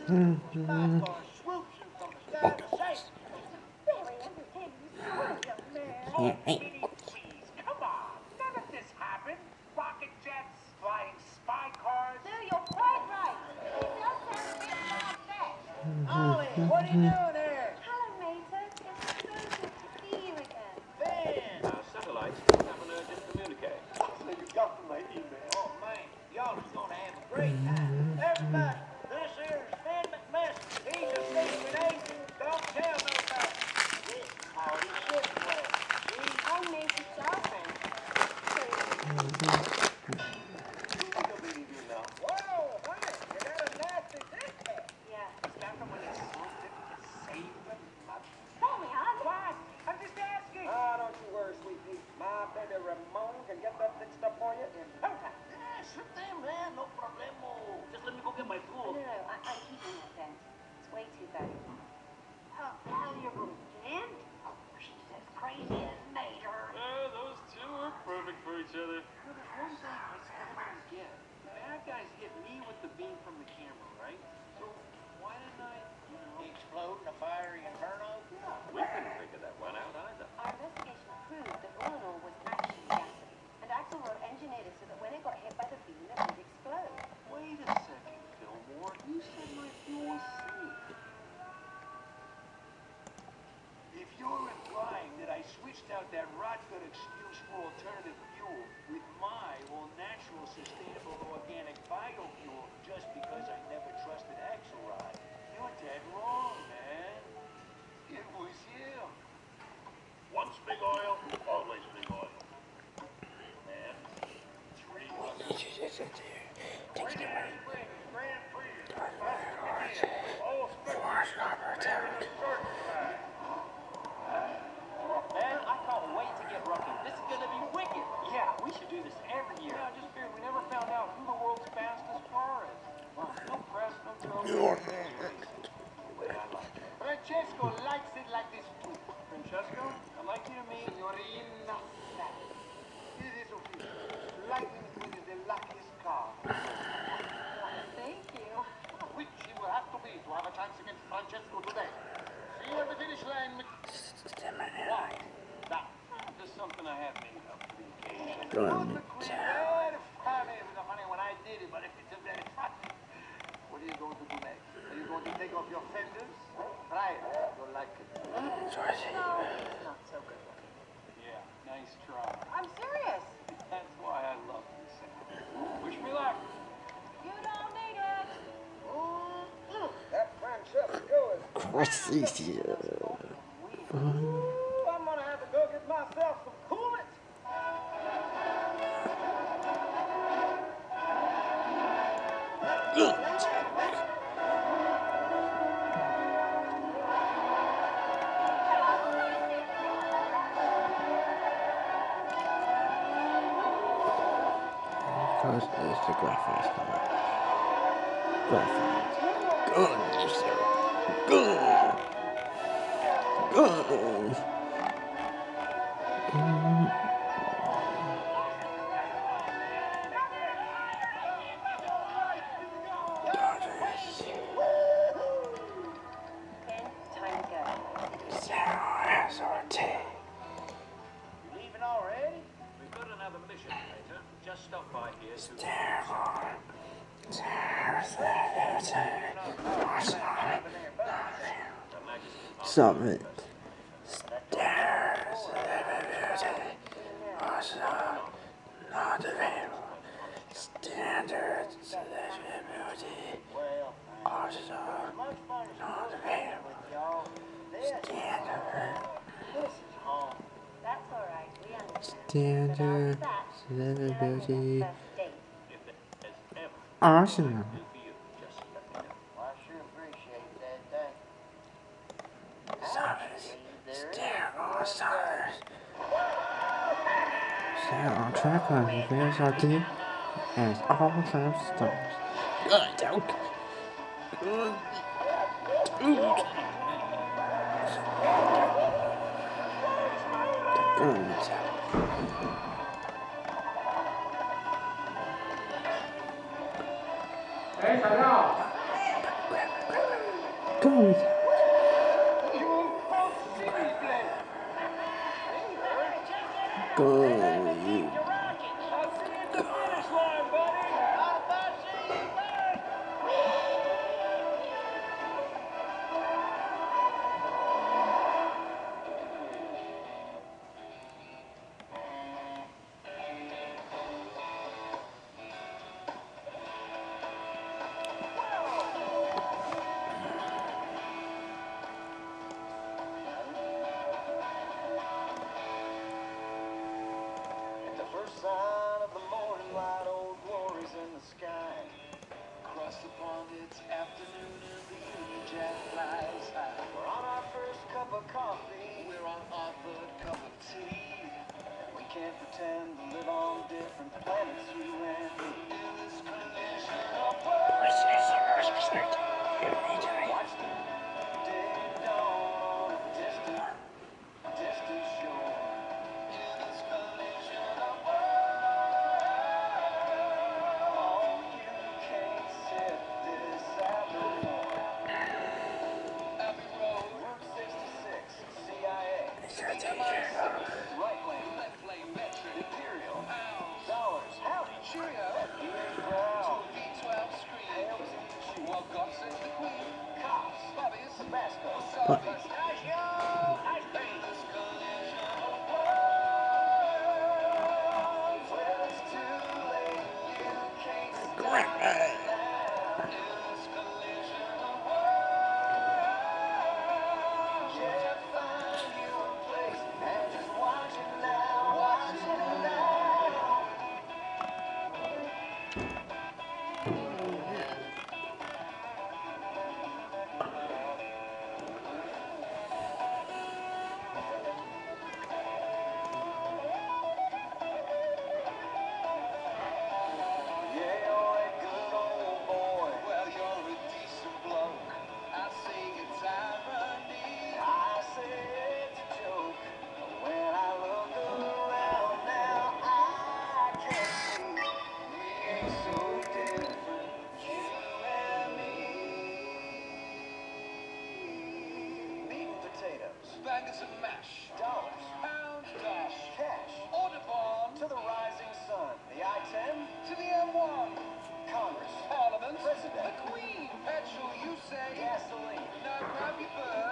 Come on, none of this happened. Rocket jets, flying spy cars. No, you're quite right. It does sound a bit far-fetched. Ollie, what are you doing there? Hello, Mater. It's so good to see you again. Man! Our satellites have an urgent communique. So you got my email. Oh, man. Y'all is going to have a great time. Everybody, this here is Finn McMaster. He's a secret agent. Don't tell nobody. This party shipwreck. I'm Mater's girlfriend. Whoa, honey, you got a nasty dick head. Yeah. Is that the one that swooped in to save them? Tell me, hon. What? I'm just asking. Ah, don't you worry, sweetie. My baby Ramon can get that fixed up for you in no time. Yeah, sure thing, man. No problemo. Just let me go get my tool. No, I'm keeping that then. It's way too valuable. How you again? Oh, she's as crazy as Mater. Those two are perfect for each other. There's one thing I still don't get. The bad guys hit me with the beam from the camera, right? So why didn't I, explode in a fiery inferno? We couldn't figure that one out either. Our investigation proved that all in all was actually gasoline. And Axelrod engineered it so that when it got hit by the beam, it would explode. Wait a second, Fillmore. You said my fuel was safe. If you're implying that I switched out that rot-gut excuse for alternative fuel with my all-natural, sustainable, organic biofuel just because I never trusted Axelrod, you're dead wrong, man. It was him. Once big oil, always big oil. And 3 months. Grand Prix. All Man, I can't wait to get rocking. This is gonna be wicked. Yeah, we should do this every year. Yeah, I just figured we never found out who the world's fastest car is. Well, no press, no television. Francesco likes it like this too. Francesco, I'd like you to meet Signorina Sally. This is official. Lightning McQueen is the luckiest car. Thank you. Which he will have to be to have a chance against Francesco today. See you at the finish line, Why? Now, just something I have made up for the occasion. Funny when I did it, but if it's a very funny. What are you going to do next? Are you going to take off your fenders? Try it. You'll like it. No, it's not so good looking. Yeah, nice try. I'm serious. That's why I love this. Wish me luck. You don't need it. That Francesco is I'm gonna have to go get myself some coolant. Because it's the graphics. Good, sir. Good. Good. Time to go. You leaving already? We've got another mission later. Just stop by here to... Stop it. Not available. Standards accessibility. Also not available. Standard. That's all right. We understand. Standard accessibility. First date. Awesome. I sure appreciate that. Stay on track on the VSRT as all 5 stars. Good, okay. Good. Hey, What? Bangers and mash. Dollars. Pounds. Dash. Cash. Audubon. To the rising sun. The I-10. To the M1. Congress. Parliament. President. The Queen. Petrol, you say. Gasoline. Now grab your bird.